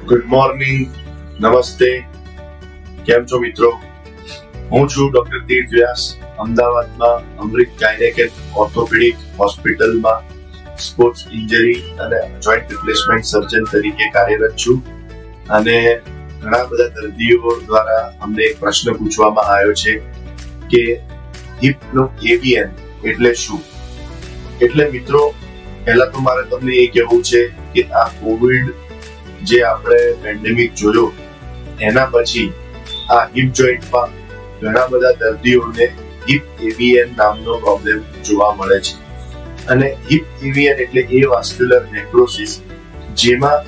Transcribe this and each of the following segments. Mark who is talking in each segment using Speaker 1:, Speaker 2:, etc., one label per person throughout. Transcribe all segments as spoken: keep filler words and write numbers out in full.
Speaker 1: Good morning, નમસ્તે, કેમ છો મિત્રો? હું છું ડોક્ટર તીર્થ વ્યાસ, અમદાવાદમાં અમૃત ગાયનેક ઓર્થોપેડિક હોસ્પિટલમાં સ્પોર્ટ્સ ઇન્જરી અને જોઈન્ટ રિપ્લેસમેન્ટ સર્જન તરીકે કાર્યરત છું. અને ઘણા બધા દર્દીઓ દ્વારા અમને એક પ્રશ્ન પૂછવામાં આવ્યો છે કે હિપનો એવીએન એટલે શું? એટલે મિત્રો, પહેલા તો મારે તમને એ કહેવું છે કે આ કોવિડ જે આપણે પેન્ડેમિક જોયો એના પછી આ હિપ જોઈન્ટમાં ઘણા બધા દર્દીઓને હિપ એવીએન નામનો પ્રોબ્લેમ જોવા મળે છે. અને હિપ એવીએન એટલે એ વાસ્ક્યુલર નેક્રોસિસ જેમાં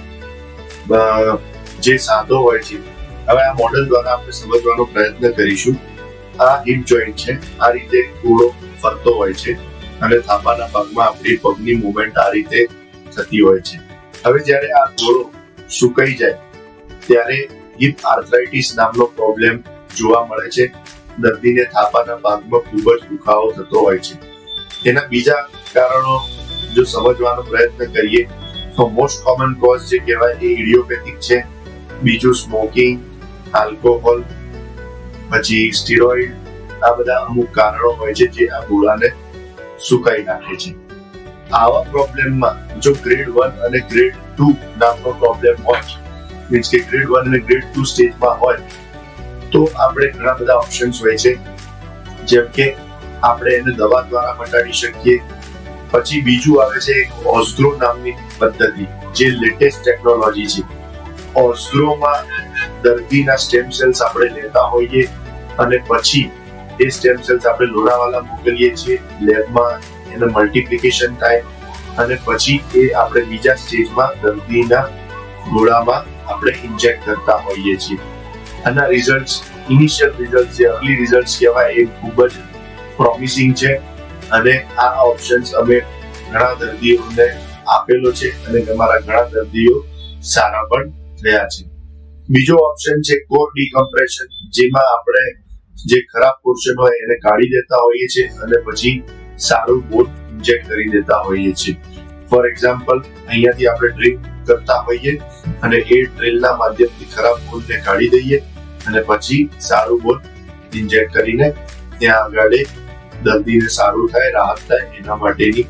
Speaker 1: જે સાંધો હોય છે. હવે આ મોડેલ દ્વારા આપણે સમજવાનો પ્રયત્ન કરીશું. આ હિપ જોઈન્ટ છે, આ રીતે ગોળો ફરતો હોય છે અને થાપાના ભાગમાં આપણી પગની મૂવમેન્ટ આ રીતે થતી હોય છે. હવે જ્યારે આ ગોળો સુકાઈ જાય ત્યારે હિપ આર્થરાઇટિસ નામનો પ્રોબ્લેમ જોવા મળે છે. દર્દીને થાપાના ભાગમાં ખૂબ જ દુખાવો થતો હોય છે. એના બીજા કારણો જો સમજવાનો પ્રયત્ન કરીએ તો મોસ્ટ કોમન કોઝ જે કહેવાય એ ઇડિયોપેથિક છે. બીજું સ્મોકિંગ, આલ્કોહોલ, પછી સ્ટીરોઇડ, આ બધા અમુક કારણો હોય છે જે આ ગોળાને સુકાઈ નાખે છે. આવા પ્રોબ્લેમમાં જો ગ્રેડ વન અને ગ્રેડ ટુ નામનો પ્રોબ્લેમ હોય, મીન્સ કે ગ્રેડ વન અને ગ્રેડ ટુ સ્ટેજમાં હોય, તો આપણે ઘણા બધા ઓપ્શન્સ હોય છે. જેમ કે આપણે એને દવા દ્વારા મટાડી શકીએ. પછી બીજું આવે છે ઓસ્ગ્રો નામની પદ્ધતિ, જે લેટેસ્ટ ટેકનોલોજી છે. ઓસ્ગ્રોમાં દર્દીના સ્ટેમ સેલ્સ આપણે લેતા હોઈએ અને પછી એ સ્ટેમ સેલ્સ આપણે લોણાવાલા મોકલીએ છીએ લેબમાં, એને મલ્ટિપ્લિકેશન થાય અને પછી એ આપણે બીજા સ્ટેજમાં દર્દીના ગોળામાં આપણે ઇન્જેક્ટ કરતા હોઈએ છીએ. આના રિઝલ્ટ્સ, ઇનિશિયલ રિઝલ્ટ જે અર્લી રિઝલ્ટ્સ કહેવાય, એ ખૂબ જ પ્રોમિસિંગ છે. અને આ ઓપ્શન્સ અમે ઘણા દર્દીઓને આપેલો છે અને અમારા ઘણા દર્દીઓ સારા પણ થયા છે. બીજો ઓપ્શન છે કોર ડીકમ્પ્રેશન, જેમાં આપણે જે ખરાબ પોર્શન હોય એને કાઢી દેતા હોઈએ છીએ અને પછી સારું બોન ઇન્જેક્ટ કરી દેતા હોઈએ છીએ. ફોર એક્ઝામ્પલ, અહીંયાથી આપણે ડ્રિલ કરતા હોઈએ અને એ ડ્રિલના માધ્યમથી ખરાબ બોનને કાઢી દઈએ અને પછી સારું બોન ઇન્જેક્ટ કરીને ત્યાં આગળ દર્દીને સારું થાય, રાહત થાય, એના માટેની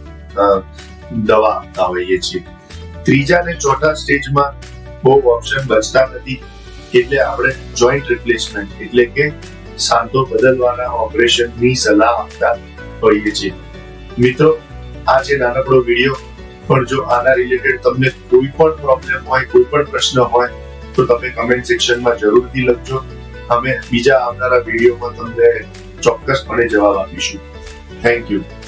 Speaker 1: દવા આપતા હોઈએ છીએ. ત્રીજા ને ચોથા સ્ટેજમાં બહુ ઓપ્શન બચતા નથી, એટલે આપણે જોઈન્ટ રિપ્લેસમેન્ટ એટલે કે સાંધો બદલવાના ઓપરેશનની સલાહ આપતા હોઈએ છીએ. મિત્રો, આ છે નાનકડો વિડીયો, પણ જો આના રિલેટેડ તમને કોઈ પણ પ્રોબ્લેમ હોય, કોઈ પણ પ્રશ્ન હોય, તો તમે કમેન્ટ સેક્શનમાં જરૂરથી લખજો. અમે બીજા આવનારા વિડીયોમાં તમને ચોક્કસપણે જવાબ આપીશું. Thank you.